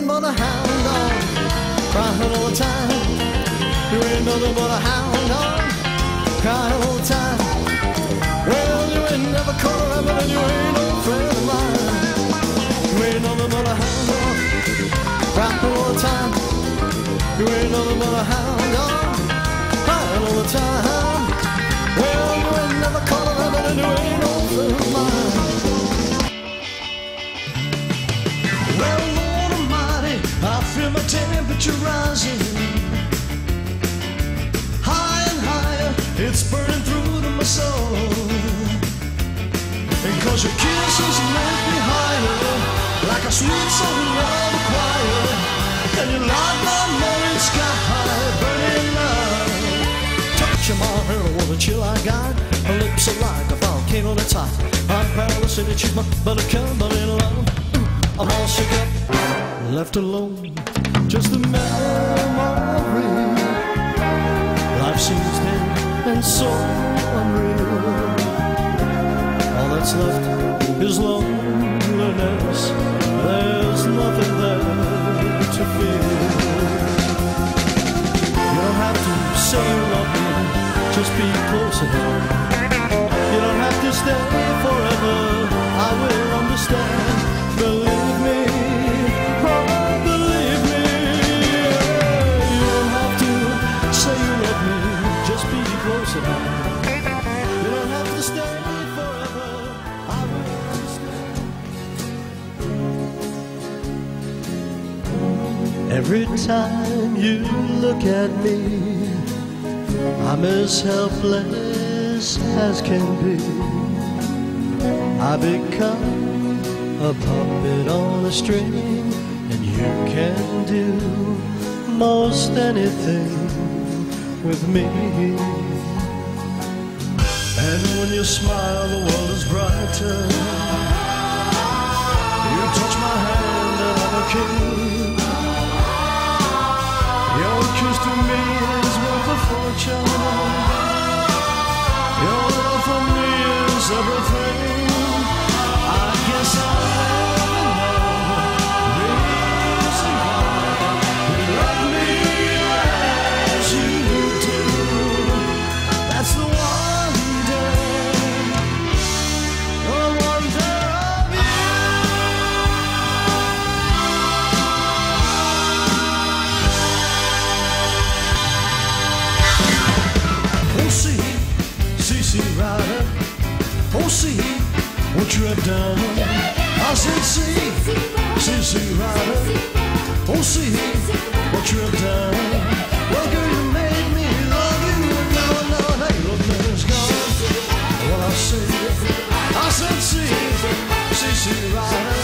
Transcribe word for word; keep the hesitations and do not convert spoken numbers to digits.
nothing but a hound dog, crying all the time. You ain't nothing but a hound dog, crying all the time. Well, you ain't never caught a rabbit and you ain't no friend of mine. You ain't nothing but a hound dog, crying all the time. You ain't nothing but a hound dog, crying all the time. Well, you ain't never caught a rabbit and you ain't no friend of mine. Well, Lord Almighty, I feel my temperature rising. High and higher, it's burning through to my soul. And cause your kisses lift me higher, like a sweet song of the choir. And you light my morning sky high, burning love. Touch my hair with a chill I got. Her lips are like a volcano that's hot. I'm proud to say that she's my buttercup, but in love I'm all shook up, left alone, just a memory. Life seems dead and so unreal. All that's left is loneliness. There's nothing there to feel. You don't have to say you love me, just be close enough. You don't have to stay forever, I will understand. Believe me, oh believe me, yeah. You don't have to say you love me, just be close enough. You don't have to stay forever, I will understand. Every time you look at me, I'm as helpless as can be. I become a puppet on a string, and you can do most anything with me. And when you smile, the world is brighter. You touch my hand and I'm a king. Your kiss to me is worth a fortune. Your love for me is everything. I guess I'll never know the reason why you love me as you do. That's the wonder, the wonder of you. Oh, see, see, see, rider. Oh, see what you have done. I said, see, see, see, rider. Oh, see what you have done. Well, girl, you made me love you, and now I know that your love is gone. What I say, I said, see, see, see, rider.